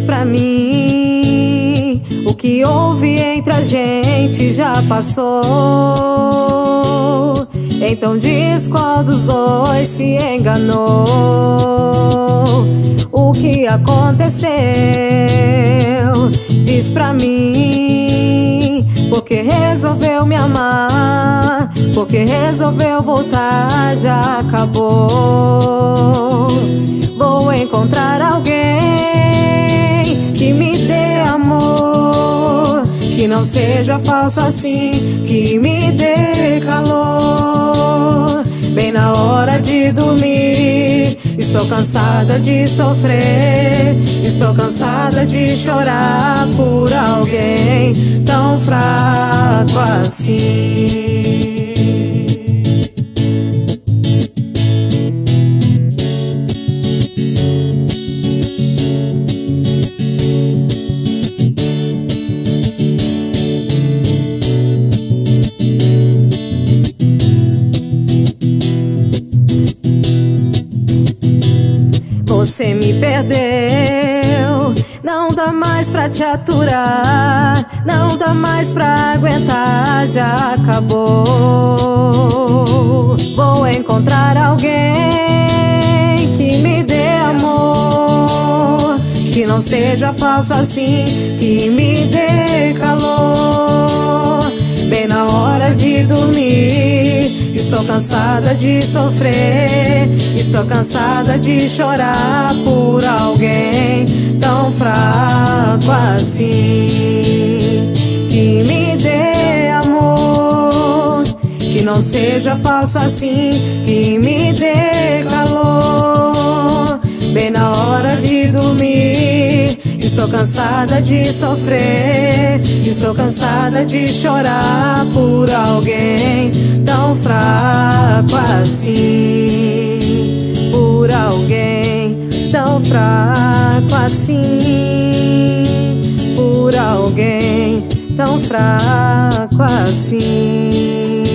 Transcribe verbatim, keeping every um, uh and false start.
pra mim, o que houve entre a gente já passou. Então diz qual dos dois se enganou. O que aconteceu? Diz pra mim. Porque resolveu me amar, porque resolveu voltar, já acabou. Vou encontrar alguém que me dê amor, que não seja falso assim, que me dê calor. Bem na hora de dormir, estou cansada de sofrer, estou cansada de chorar por alguém tão fraco assim. Você me perdeu, não dá mais pra te aturar, não dá mais pra aguentar, já acabou. Vou encontrar alguém que me dê amor, que não seja falso assim, que me dê calor. Bem na hora de dormir, estou cansada de sofrer, estou cansada de chorar por alguém tão fraco assim. Que me dê amor, que não seja falso assim, que me dê calor. Bem na hora de dormir, estou cansada de sofrer, estou cansada de chorar por alguém tão fraco assim, por alguém tão fraco assim, por alguém tão fraco assim.